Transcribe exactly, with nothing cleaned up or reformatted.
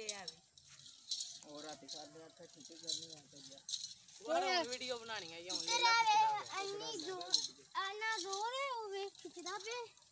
यार और रात साढ़े आठ छुट्टी करनी है तो जा और वीडियो बनानी है ये तेरा वे अन्नी जो आना जोर है वो वे खिचदा पे